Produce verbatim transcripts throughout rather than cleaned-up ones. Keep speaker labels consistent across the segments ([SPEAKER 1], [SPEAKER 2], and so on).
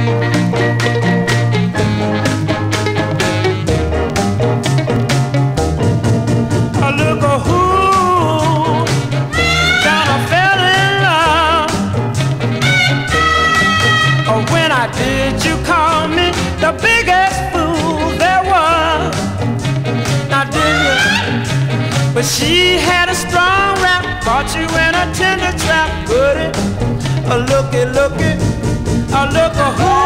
[SPEAKER 1] Did you call me the biggest fool there was? Now did you? But she had a strong rap, caught you in a tender trap. Put it, a looky, looky, a look a who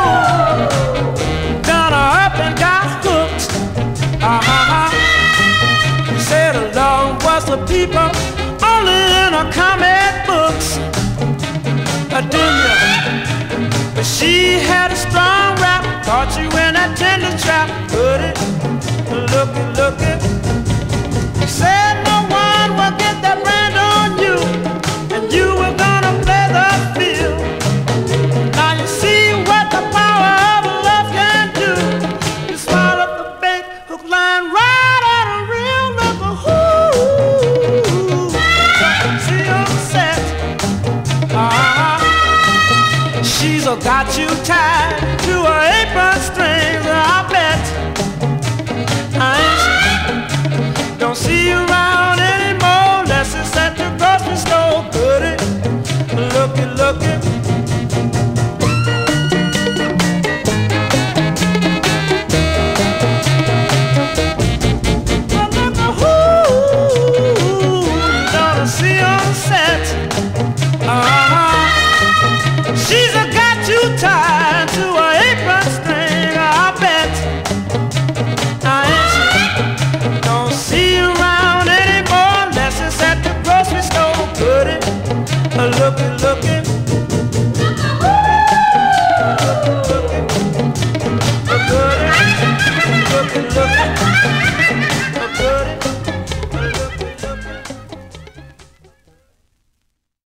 [SPEAKER 1] done her up and got hooked. Uh-huh. Said the love was the people only in her comic books. Uh, didn't you? But she had a strong rap, caught you in that tender trap. Put it, looky, looky. Said no one will get that brand on you, and you were gonna play the field. Now you see what the power of love can do. You swallowed the bait, hook, line, right on a real local. Ooh, see you set. Uh-huh. She's got you tied to her apron strings, I bet. I don't see you around anymore unless it's at the grocery store. Put it, looky, looky.